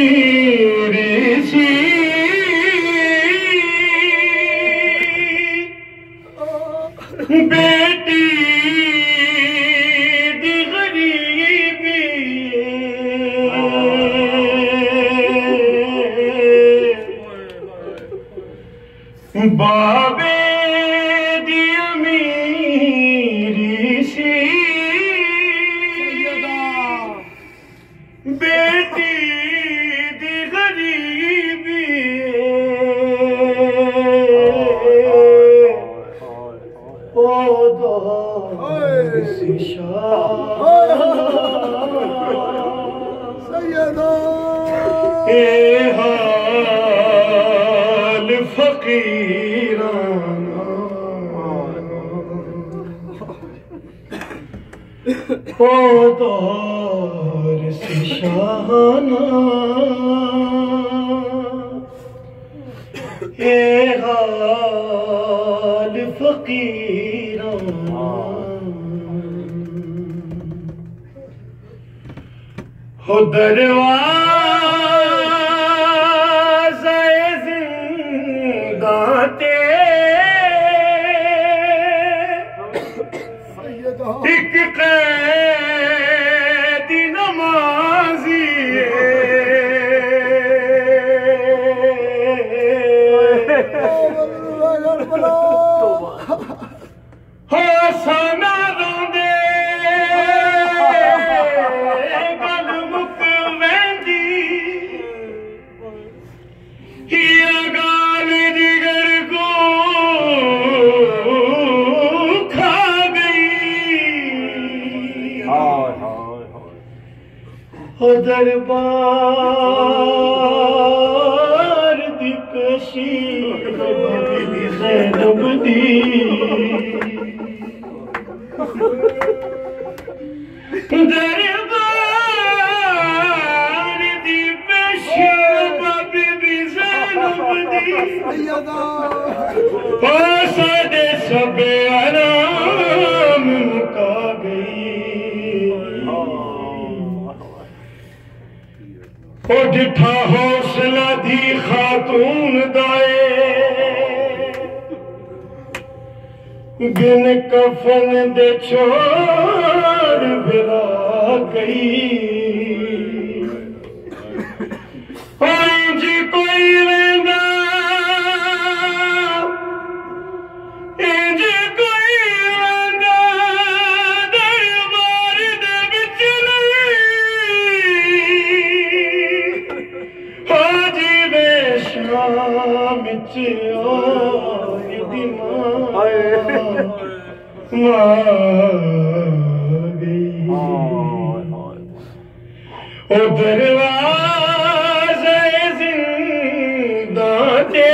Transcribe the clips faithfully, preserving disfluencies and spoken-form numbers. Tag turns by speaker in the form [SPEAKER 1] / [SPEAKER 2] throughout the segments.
[SPEAKER 1] ऋषि बेटी दी गरीबी बाबे दी अमीरी सी बेटी दी गरीबी ओ दो सैयदा ए हाल फकीराना ओ दौर से शाहाना ए हाल फकीराना हो दरवाज़े ज़िंदा ते एक कैदी नमाज़ी हो सोना रोंदे हो दरबार दी कशी बाबी ज़ैनब दी दरबार दी कशी बाबी ज़ैनब दी ओ साडे सबे आराम मुका गई ओ जिठा हौसला दी खातून दाए बिन कफन दे छोड़ बिरा गई जी कोई वेंदा इंज कोई वेंदा दरबार दे विच शाम च दी मां गई ओ दरवाज़े ज़िंदा ते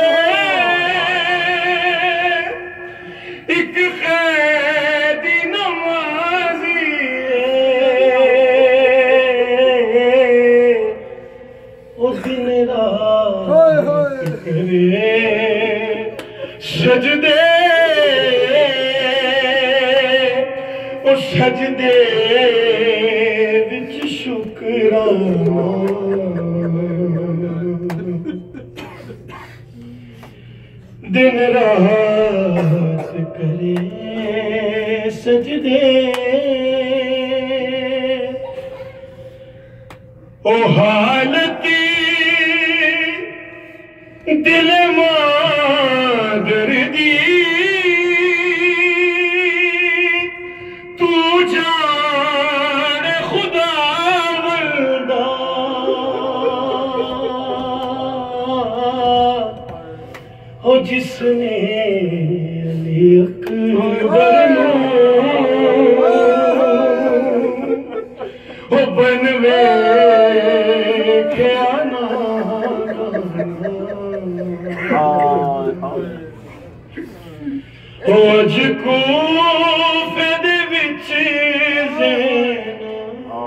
[SPEAKER 1] एक कैदी नमाज़ी ओ दिन रात करे सजदे ओ सजदे विच शुकराना दिन रात करे सजदे ओ हालती दिल मादर दी तू जान खुदा वल्दा हो जिसने अली अकबर हो बनवे क्या ना होज कूफे दे विच ज़ैना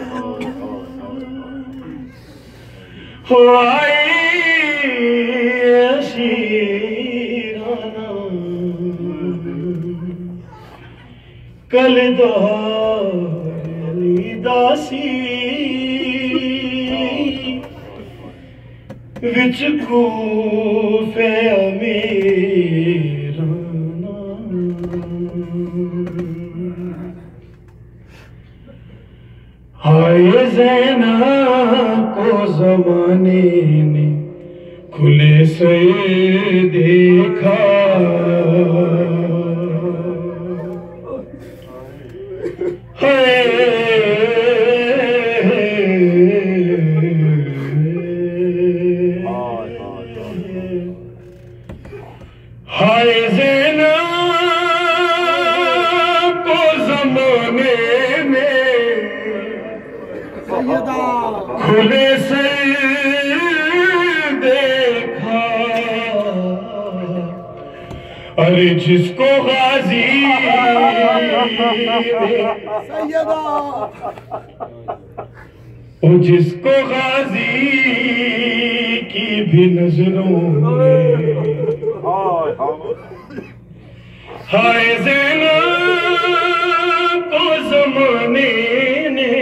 [SPEAKER 1] हो आई अशीराना कल दौर अली दासी विच कूफे अमीर हाय ज़ैना को ज़माने ने खुले से देखा हाय ज़ैना को ज़माने में खुले से देखा अरे जिसको गाजी ओ जिसको गाजी की भी नजरों में हाय ज़ैना को ज़माने ने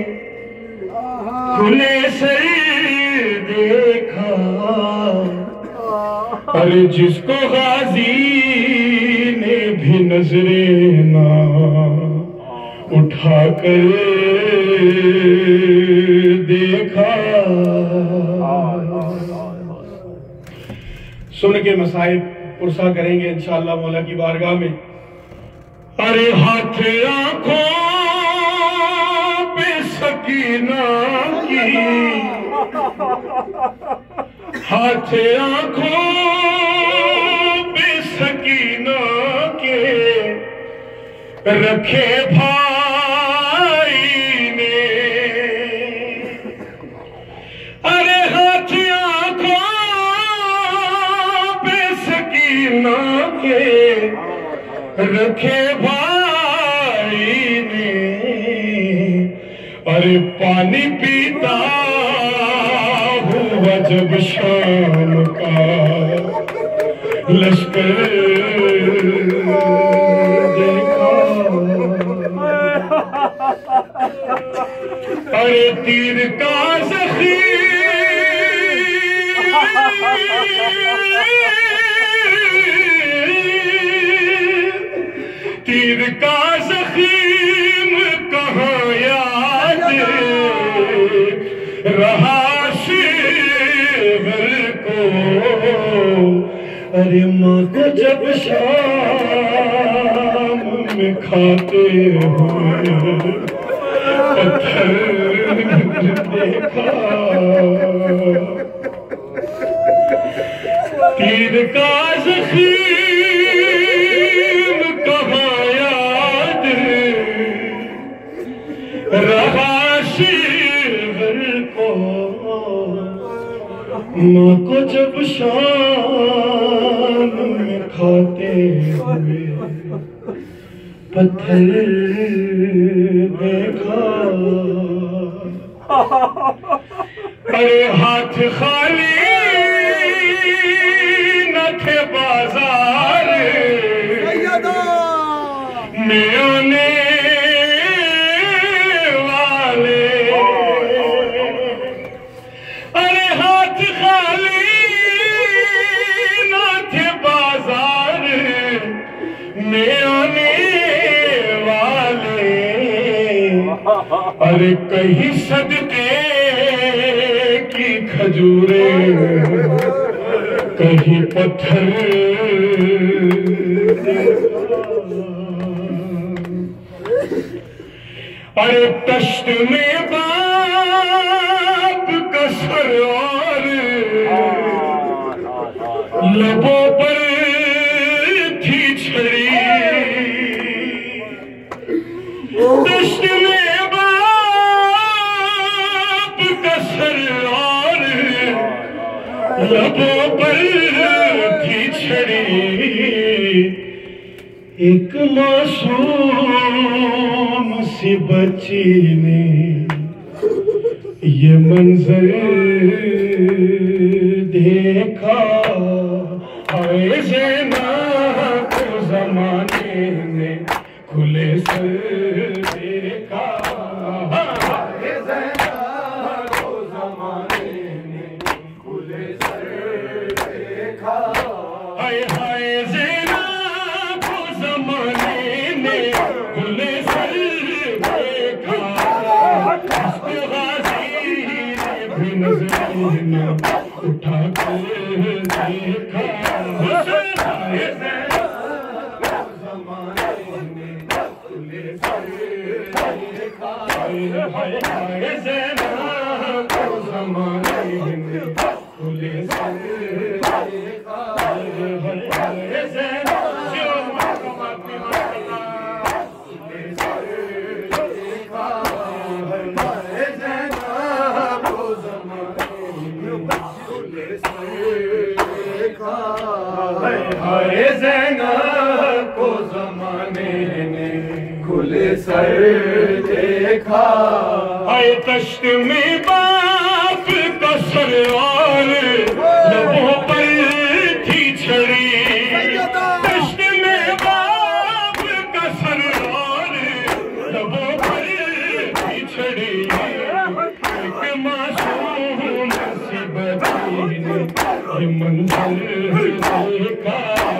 [SPEAKER 1] खुले से देखा अरे जिसको गाजी ने भी नजरे ना उठा कर देखा। सुन के मसाइब पुरसा करेंगे इंशाअल्लाह मौला की बारगाह में। अरे हाथ आंखों पे सकीना की हाथ आंखों पे सकीना के रखे भाई ने अरे हाथ आंखों पे सकीना के रखे भाई ने अरे पानी पीता हुआ जब शाम का लश्कर देखा अरे तीर का ज़ख़ीम तीर का ज़ख़ीम कहाँ याद रहा शेवर को अरे माँ को जब शाम में खाते हुए पत्थर देखा तीर का ज़ख़ीम कहाँ याद रहा शेवर को माँ को जब शाम में खाते हुए पत्थर देखा अरे हाथ खाली न थे बाजार में आने वाले अरे हाथ खाली न थे बाजार में आने वाले अरे कहीं सदके की खजूरे कहीं पत्थर अरे तश्त में बाप का सर और लबों पर थी छड़ी तश्त में बाप का सर और लबों पर थी छड़ी एक मासूम सी बच्ची ने ये मंजर देखा हाय ज़ैना को ज़माने ने खुले सर देखा हाय ज़ैना को ज़माने ने खुले कभी नजर न उठा के देखा हुसैन आए ज़ैनब को ज़माने ने खुले सर देखा हाय तश्त में बाप का सरवार लबों पर थी छड़ी तश्त में बाप का सरवार लबों पर थी छड़ी एक मासूम सी बच्ची ने ये मंजर देखा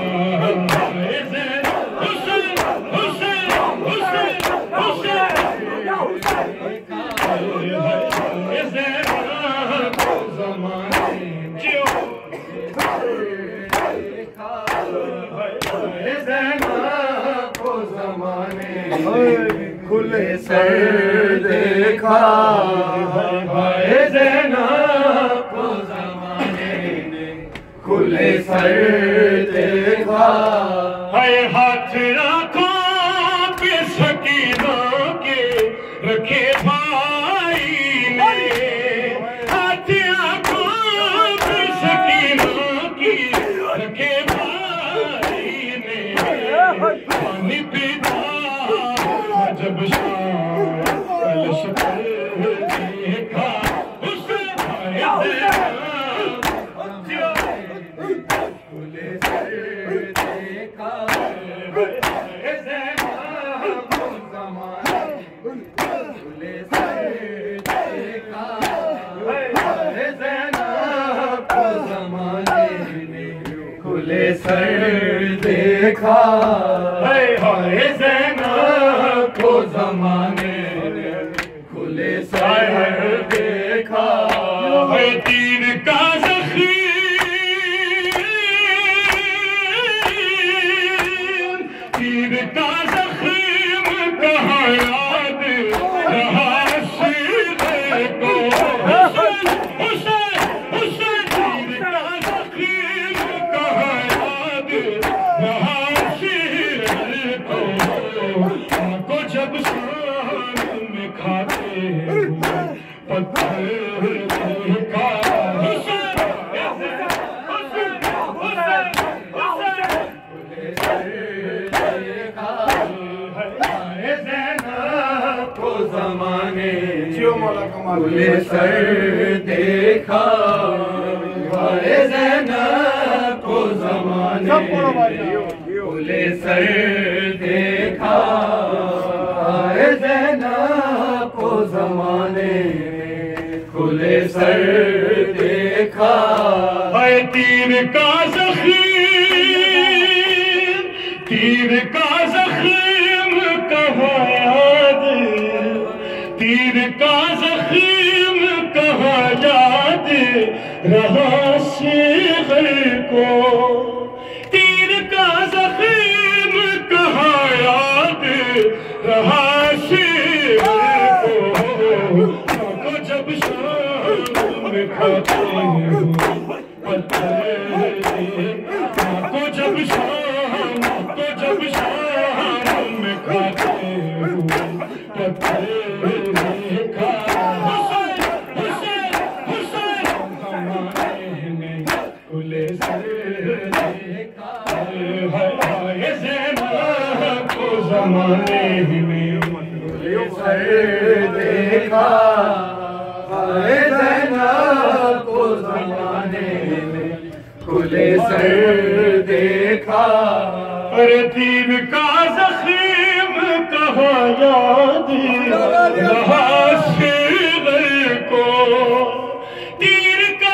[SPEAKER 1] खुले सर देखा हाय ज़ैनब को ज़माने ने खुले सर देखा हाय हाथ आँखों पे सकीना के रखे भाई ने हाथ आँखों पे सकीना की रखे भाई ने पानी पीता जब शाम कलश पर देखा हुसैन आए खुले सर देखा ज़ैनब को ज़माने खुले सर देखा ज़ैनब को ज़माने ने खुले सर देखा हाय हाय ज़ैनब को ज़माने ने खुले सर देखा हाय तीर का ज़ख़ीम तीर का ज़ख़ीम कहाँ याद रहा सीने को हुसैन हुसैन हुसैन तीर का ज़ख़ीम कहाँ याद रहा सीने को जब शाम में खाते पत्थर देखा हुसैन हुसैन हुसैन खुले सर देखा हाय ज़ैनब को ज़माने खुले सर देखा हाय ज़ैनब को ज़माने खुले सर देखा हाय ज़ैनब को ज़माने खुले सर देखा हाय तीर का ज़ख़ीम तीर का ज़ख़ीम कहाँ याद तीर का ज़ख़ीम कहाँ याद रहा शिग़ल को तीर का ज़ख़ीम कहाँ याद रहा शिग़ल को जब शाम में खाते हो पत्थर को जब शाम को जब शाम में खाते हो पत्थर देखा हुसैन हुसैन हुसैन ज़माने ने खुले सर देखा हाय ज़ैनब को ज़माने में खुले सर देखा हाय ज़ैनब को ज़माने में खुले सर देखा अरे तीर का ज़ख़ीम कहाँ याद रहा शिग़ल को तीर का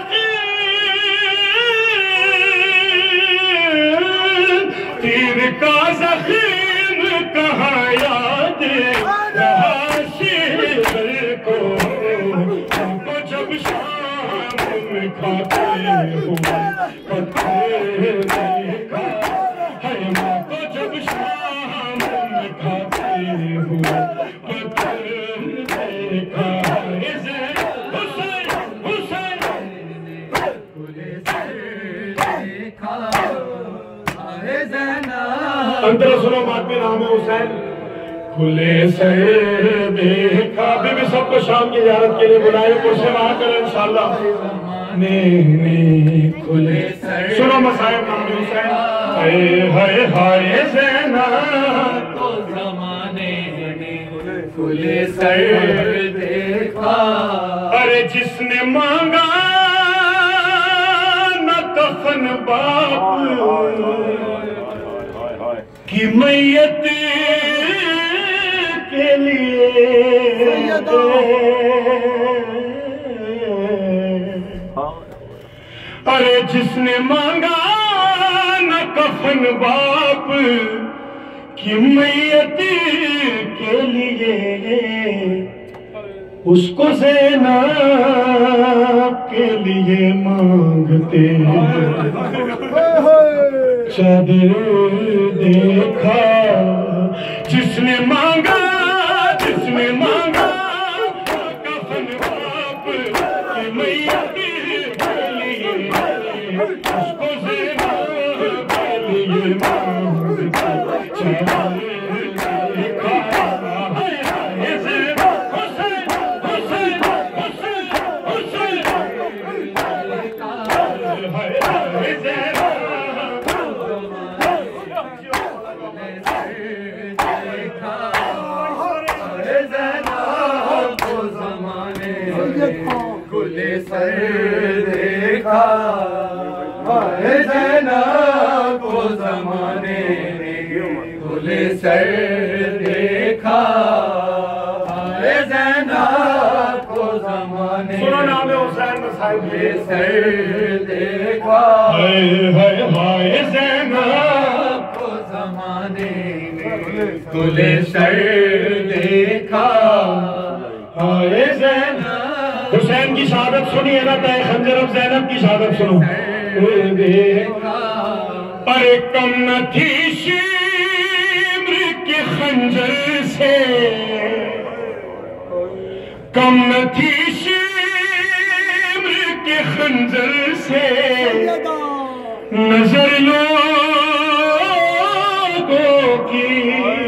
[SPEAKER 1] तीर का ज़ख़ीम कहाँ याद रहा शिग़ल को हमको जब जब शाम में खाते हुए पत्थर देखा है, माँ को जब शाम में खाते हुए पत्थर देखा है। हुसैन हुसैन अंतर सुनो, मातमी नाम है हुसैन। खुले सर देखा, अभी भी सबको शाम की ज़ियारत के लिए बुलाए, मुझसे वहां करें इंशाल्लाह। ने ने खुले सर सुनो, मसाइब नाम है हुसैन। हाय हाय हाय ज़ैना
[SPEAKER 2] तो ज़माने ने खुले सर देखा।
[SPEAKER 1] अरे जिसने मांगा न कफन बाप की मैयत के लिए, अरे जिसने मांगा न कफन बाप की मैयत के लिए, उसको ज़ैनब के लिए मांगते चादर देखा। जिसने मांगा जिसने मांगा कफन बाप की मैयत के लिए, उसको ज़ैनब के लिए मांगते चादर देखा।
[SPEAKER 2] खुले सर देखा है ज़ैनब को ज़माने ने, खुले सर देखा है ज़ैनब को ज़माने।
[SPEAKER 1] सुनो नाम है हुसैन मसाइब।
[SPEAKER 2] खुले सर देखा
[SPEAKER 1] हाय हाय हाय ज़ैनब
[SPEAKER 2] को ज़माने ने, खुले सर देखा
[SPEAKER 1] हाय ज़ैनब। हुसैन की शहादत सुनिए ना, तय खंजर अब ज़ैनब की शहादत सुनो। अरे कम न थी शिम्र के खंजर से, कम न थी शिम्र के खंजर से, नजर लोगों की।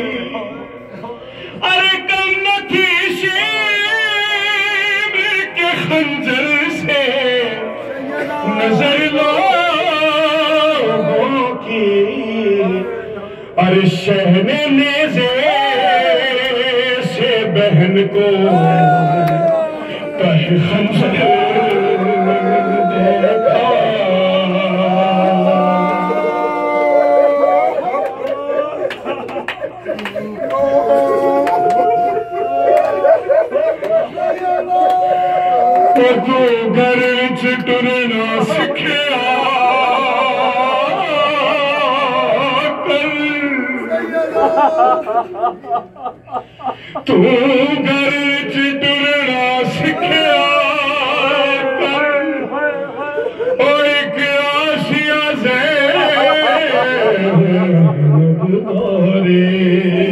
[SPEAKER 1] अरे कम न थी खंजर से, नजर लोगों की। अरे शहने नेज़े से बहन को कहे खंजर देखा। तू घर च टुरना सिखिया कर, तू घर च टुरना सिखिया कर। और एक आशिया ज़ैनब गोरी,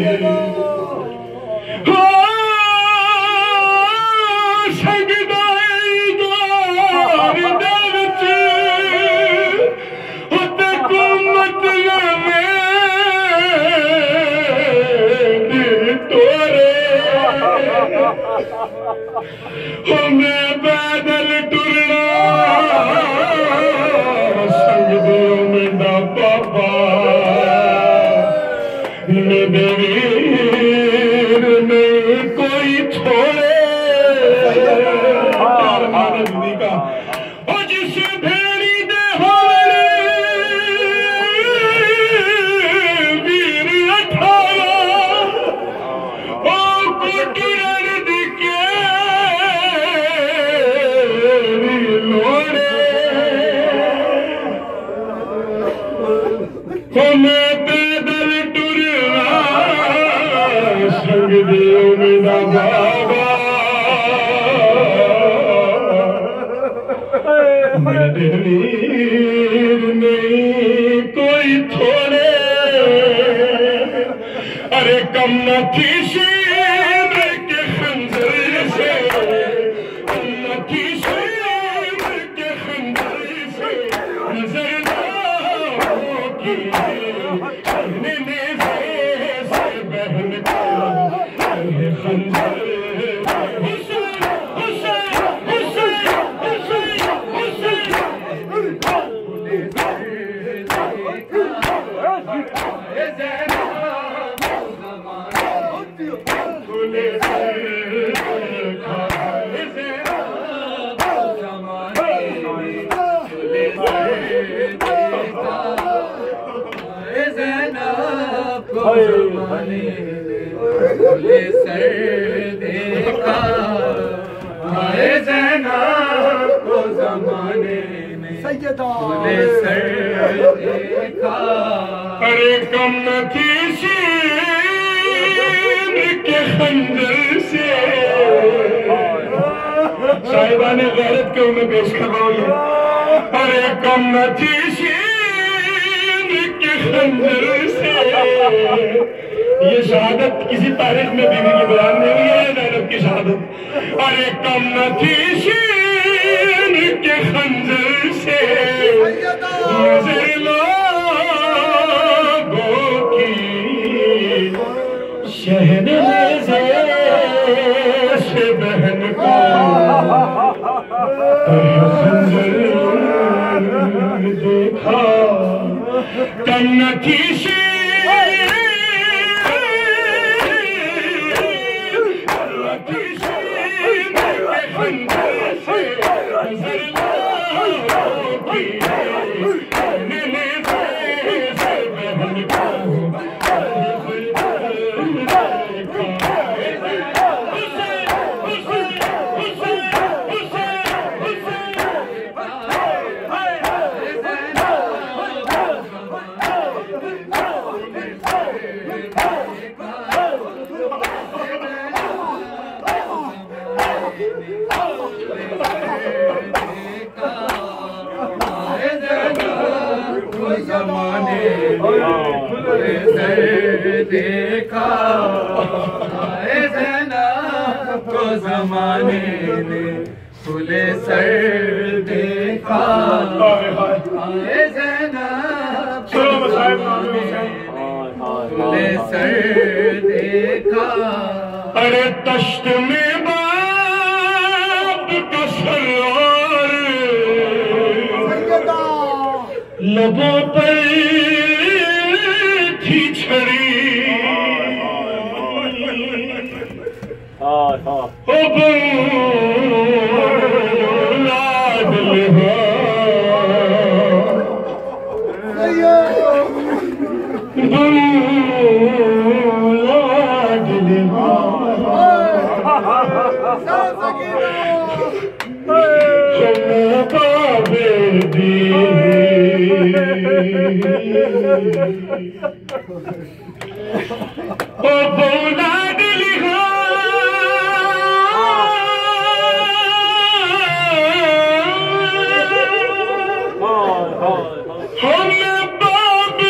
[SPEAKER 1] हमें पैदल टुरना संग दियो मेरा बाबा, मेरे वीर में कोई छोड़े मारे दीदी का। और जिस भेड़ी दे हारे वीर अठारा, ओ कुटुरन दिके लोड़े, हमें पैदल टुरना संग दियो मेरा बाबा, मेरे वीर नहीं कोई थोड़े, अरे कम न थी शेर के खंजर से, कम न थी शेर के खंजर से, नजर ना होगी कहने से बहन का खंजर।
[SPEAKER 2] खुले सर देखा हाय ज़ैनब को ज़माने में, खुले सर देखा।
[SPEAKER 1] अरे कम न थी शेर के खंजर से, साहिबा ने गैरत क्यों मैं पेश कर रहा हूं ये। अरे कम न थी शेर के खंजर से, ये शहादत किसी तारीख में बीवी की बयान नहीं हुई है ज़ैनब की शहादत। अरे कम न थी शेर के खंजर से, नजर लोगों की शहनाज़े से बहन को खंजर देखा। कम न थी
[SPEAKER 2] देखा हाय ज़ैनब को ज़माने ने, खुले सर देखा हाय ज़ैनब को ज़माने ने, खुले सर देखा।
[SPEAKER 1] अरे तश्त में बाप का सरोवर, लबों पर थी छड़ी, ओ लाडल ओ बोलाड लिखा हमने बाब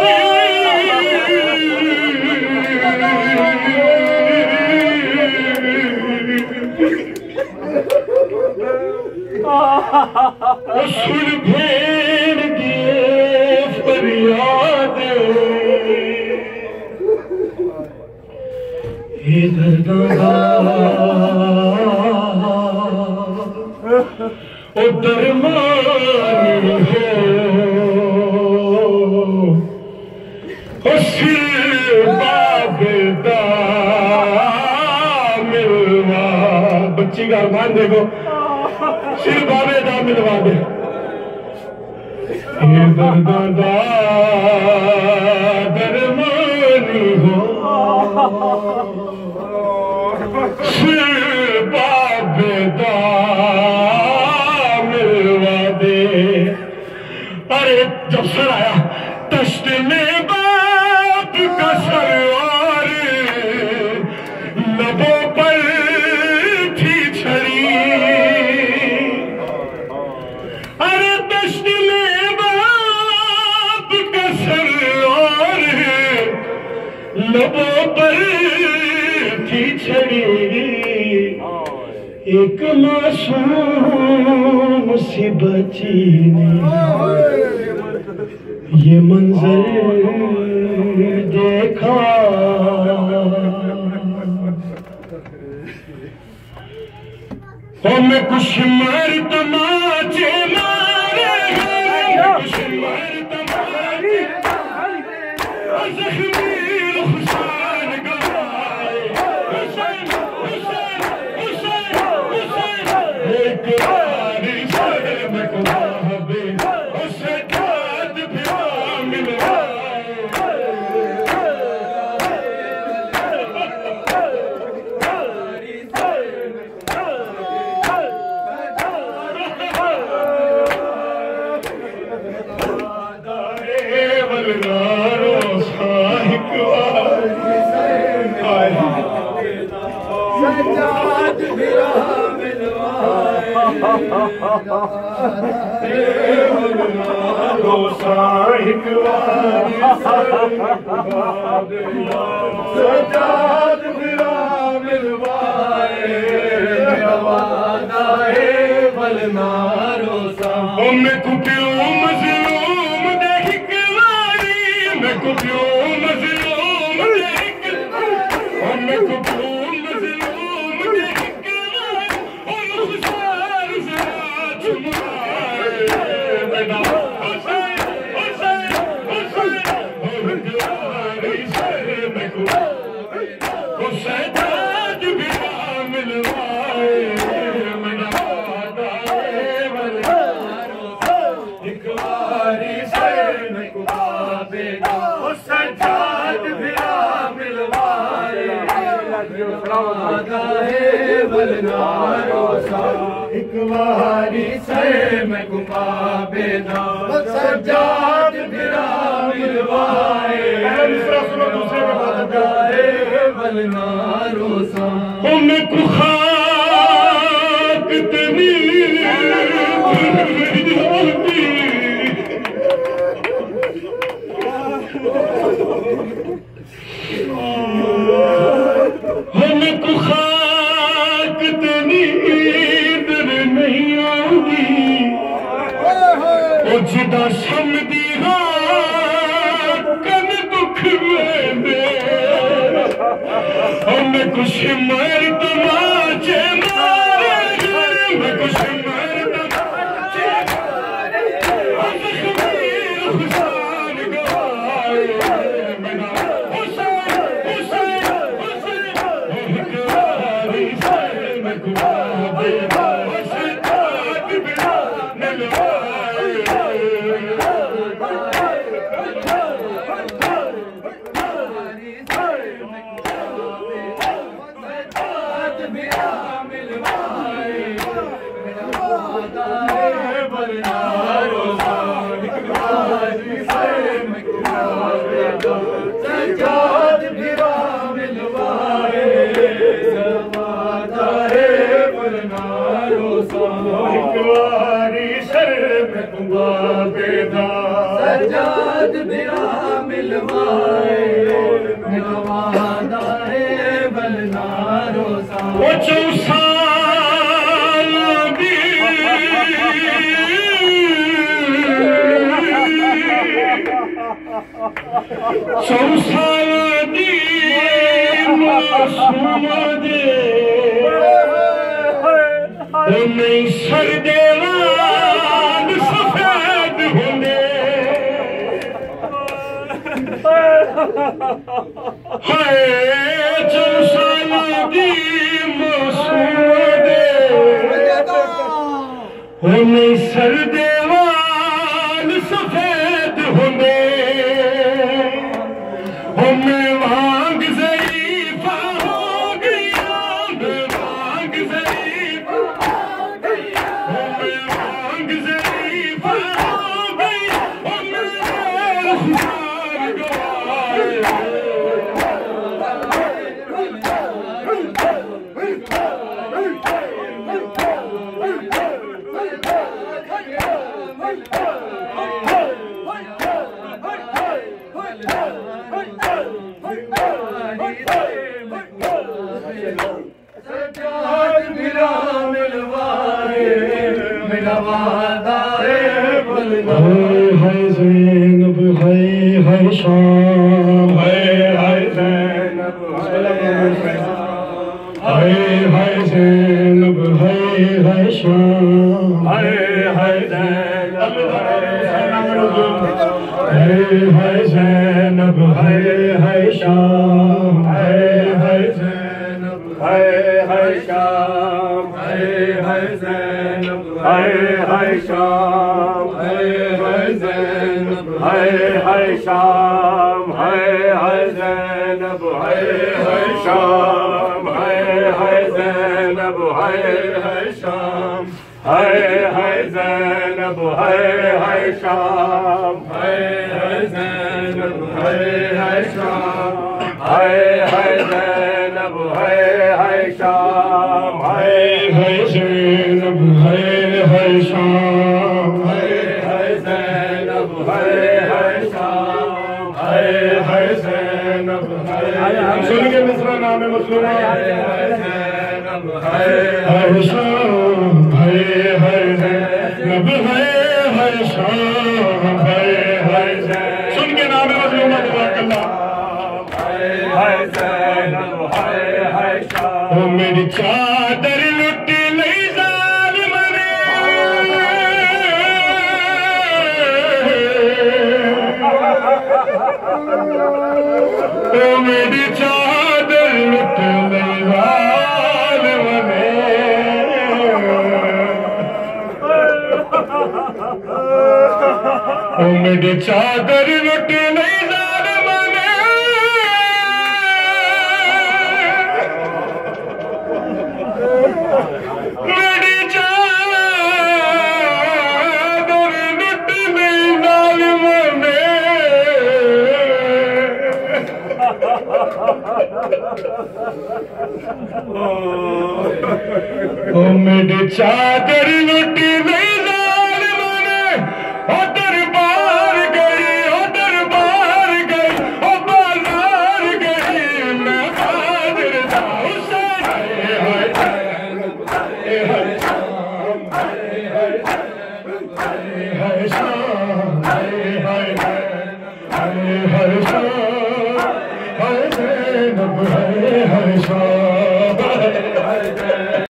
[SPEAKER 1] सुन भेड़ दिए फरियाद, इधर उधर मान हो सिर बाबदा मिलवा, बच्ची का अरमान देखो, सिर बाबेदा मिलवा दे। इधर दादा दरमानी हो सिर बाबेदा मिलवा दे। अरे जब सर आया तश्त में बाप का सरवार, लबों पर थी छड़ी, एक मासूम सी बच्ची ने ये मंजर देखा, और मैं कुछ मर तमाचे मारे, कुछ मर तमाचे जख्मी रुखसार गवाए, हुसैन हुसैन हुसैन हुसैन एक बारी सर में कुबाबे उसे दाद भी मिलवाए।
[SPEAKER 2] सजाद बिरा मिलवाए, वादाए बलनारो सा।
[SPEAKER 1] मैं कुपियो मजलूम देख वारी, मैं कुपियो मजलूम देख, मैं कुपियो मजलूम देख वारी, और खुशार जरा चुमाए बेटा हुसैन हुसैन हुसैन, और वारी सर में कुबा हुसैन दाद भी मिलवाए।
[SPEAKER 2] सजाद बिरा मिलवाए, वादाए बलनारो सा। एक बारी सर में गुमा बेदा, सजाद बिरा मिलवाए, वादाए बलनारो सा।
[SPEAKER 1] मैं कुखाक तनी हमें को खाक तेरी इधर नहीं आऊंगी, ओ जिदा समझी कन दुख में हमें कुछ मर तमाचे मारे, मैं कुछ मर तमाचे मारे, खुशान गवाए हुसैन हुसैन हुसैन, वारी सर में गुबाबे हुसैन दाद बिरा मिलवाए।
[SPEAKER 2] सजाद बिरा मिलवाए, वादाए बलनारो सा। एक बारी सर में गुबाबे दा, सजाद बिरा मिलवाए, वादाए बलनारो सा।
[SPEAKER 1] वो चौसाल दी चौसाल दी मासूम दे, नहीं सर देवान सफेद होंगे, हाय चौसाल दी मासूम दे, नहीं सर देवान सफेद होंगे, मैं वांग ज़रीफ़ा हो गया, मैं वांग ज़रीफ़ा हो गया, मैं वांग ज़रीफ़ा हो गया, मैं खुशार गवाए।
[SPEAKER 2] सजाद बिरा नवादाए बुलना
[SPEAKER 1] हाय ज़ैनब हाय हाय शाम
[SPEAKER 2] हाय हाय ज़ैनब
[SPEAKER 1] हाय हाय ज़ैनब हाय हाय शाम
[SPEAKER 2] हाय हाय ज़ैनब
[SPEAKER 1] हाय हाय ज़ैनब हाय हाय शाम
[SPEAKER 2] हाय हाय ज़ैनब हाय हाय शाम हाय हाय ज़ैनब हाय हाय शाम हाय हाय ज़ैनब हाय हाय शाम हाय हाय ज़ैनब हाय हाय शाम हाय हाय ज़ैनब हाय हाय शाम हाय हाय ज़ैनब हाय हाय शाम हाय हाय ज़ैनब हाय हाय शाम हाय हाय ज़ैनब हाय हाय शाम हाय
[SPEAKER 1] हाय ज़ैनब हाय हाय शाम
[SPEAKER 2] हाय हाय ज़ैनब हाय हाय शाम हाय हाय ज़ैनब हाय
[SPEAKER 1] सुन के मिसरा नाम मसलूमा
[SPEAKER 2] हाय ज़ैनब हाय
[SPEAKER 1] हाय शाम हाय हाय ज़ैनब हाय हाय शाम हाय हाय ज़ैनब सुन के नाम मसलूमा तबारकल्लाह
[SPEAKER 2] हाय ज़ैनब हाय हाय शाम
[SPEAKER 1] ओ मेरी चादर लुट लई ज़ालिम ने ओ मेरी चादर लुट लई ज़ालिम ने ओ मेरी चादर लुट लई ज़ालिम ने मेरी चादर लुट लई ज़ालिम ने ओ मेरी चादर लुट लई ज़ालिम ने ओ दरबार गई ओ दरबार गई ओ बाजार गई मैं हाजिर था हुसैन हाय हाय हाय शाम हाय हाय शाम हाय हाय हाय हाय शाम हाय ज़ैनब हाय हाय शाम